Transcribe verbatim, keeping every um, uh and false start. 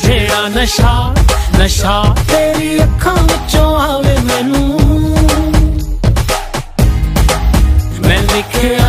जेड़ा नशा नशा तेरी अखां विचों आवे मैनू मैं लिखिया